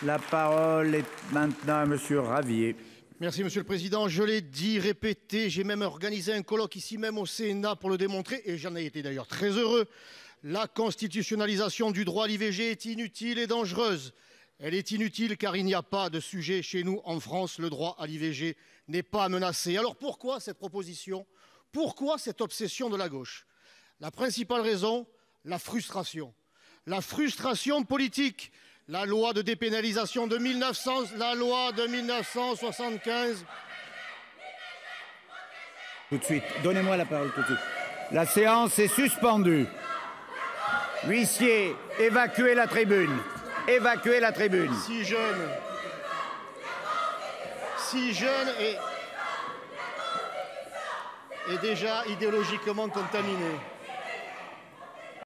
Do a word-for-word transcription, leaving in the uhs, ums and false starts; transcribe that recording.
La parole est maintenant à Monsieur Ravier. Merci, Monsieur le Président. Je l'ai dit, répété, j'ai même organisé un colloque ici même au Sénat pour le démontrer, et j'en ai été d'ailleurs très heureux. La constitutionnalisation du droit à l'I V G est inutile et dangereuse. Elle est inutile car il n'y a pas de sujet chez nous en France. Le droit à l'I V G n'est pas menacé. Alors pourquoi cette proposition? Pourquoi cette obsession de la gauche? La principale raison, la frustration. La frustration politique. La loi de dépénalisation de mille neuf cents, la loi de mille neuf cent soixante-quinze. Tout de suite, donnez-moi la parole tout de suite. La séance est suspendue. Huissier, évacuez la tribune. Évacuez la tribune. Si jeune. Si jeune et, et déjà idéologiquement contaminé.